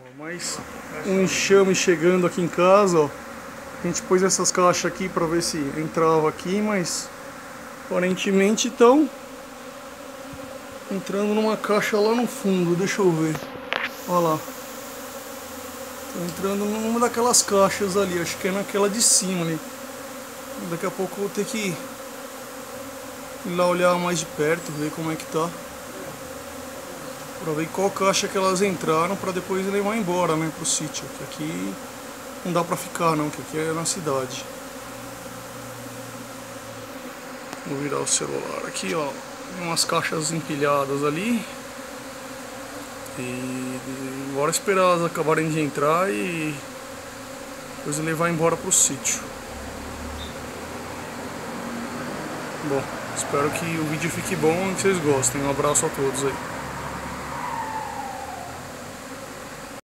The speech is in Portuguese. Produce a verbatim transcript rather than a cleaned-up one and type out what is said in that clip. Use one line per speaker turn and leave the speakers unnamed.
Mais um enxame chegando aqui em casa, ó. A gente pôs essas caixas aqui para ver se entrava aqui, mas aparentemente estão entrando numa caixa lá no fundo. Deixa eu ver. Olha lá. Estão entrando numa daquelas caixas ali, acho que é naquela de cima ali. Daqui a pouco eu vou ter que ir lá olhar mais de perto, ver como é que tá. Pra ver qual caixa que elas entraram, pra depois levar embora, né, pro sítio. Que aqui não dá pra ficar não, que aqui é na cidade. Vou virar o celular aqui, ó. Tem umas caixas empilhadas ali. E bora esperar elas acabarem de entrar e depois levar embora pro sítio. Bom, espero que o vídeo fique bom e que vocês gostem. Um abraço a todos aí.